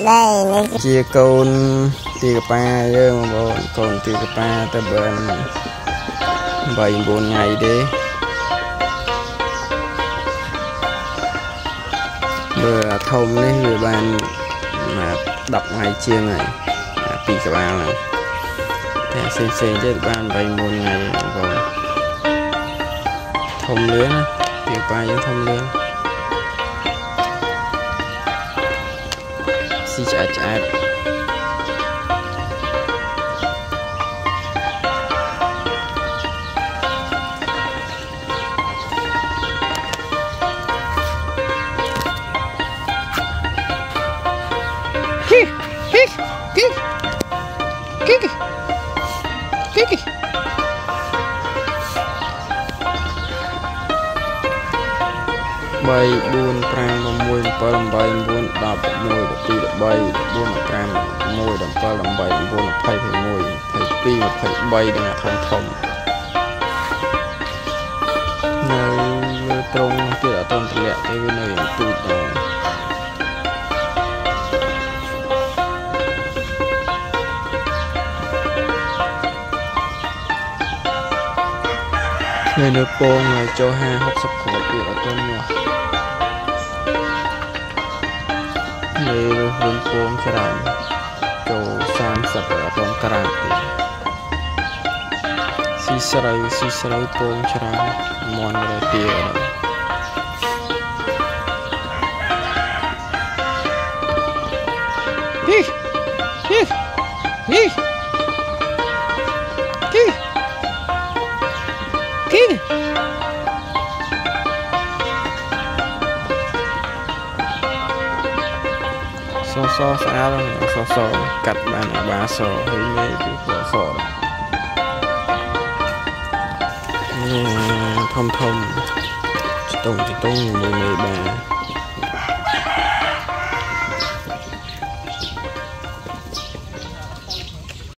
đây chia con tia pa dương bọn con tia pa ta bên 7-4 ngày đi bữa thông đấy người bạn mà đọc ngày chiêng này pi cả ba là thế xem chứ bạn 7-4 ngày còn thông lưới tia pa với thông lưới xí chát bay buôn prang làm môi pa làm bay buôn đạp môi đạp pi đạp bay buôn làm prang môi đạp pa làm bay buôn làm phay phải môi phải pi phải bay để là thông nơi trong kia ở trong lẹ cái nơi tụt nơi nước bông này cho 50 khổ kia ở trong nhà nơi hướng bông cho đàn cho 30 ở trong cà xí sợi bông cho đàn mòn rồi tia so xa đó so cắt bàn ba so hơi mê so thông chỉ tông mười bà